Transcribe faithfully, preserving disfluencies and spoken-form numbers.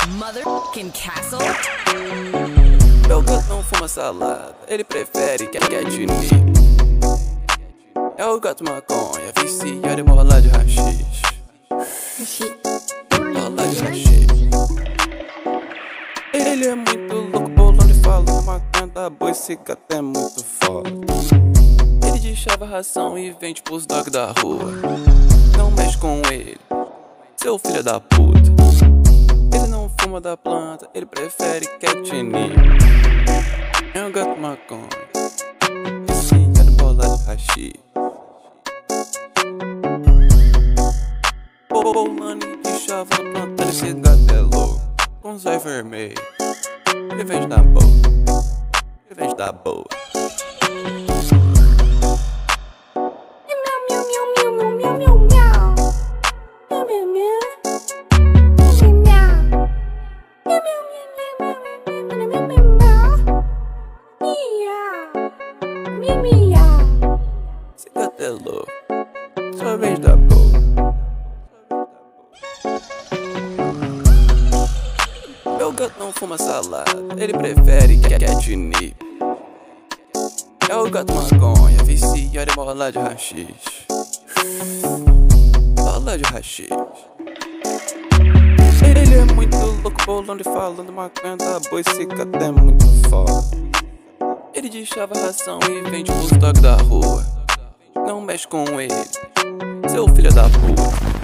motherfucking castle. Meu gato não fuma salada, ele prefere catnip. É o gato maconha, viciado em mola de rachixe. Mola de rachixe. Ele é muito louco, bolão de fala, maconha da boa, esse gato é muito foda. Ele deixava ração e vende pros dog da rua. Não mexe com ele, seu filho da puta. Ele não fuma da planta, ele prefere catnip. É um gato maconha, viciado em bola de rachixe. Bolando e deixava na planta, esse gato é louco. Com zóio vermelho, ele vende da boa, ele vende da boa. Esse gato é louco, só vende da boa. Meu gato não fuma salada, ele prefere catnip. É o gato maconha, viciado em mola de rachixe. Mola de rachixe. Ele é muito louco, bolando e falando maconha da boa, esse gato é muito foda. Ele deixava ração e vende pros dog da rua. Não mexe com ele, seu filho da puta.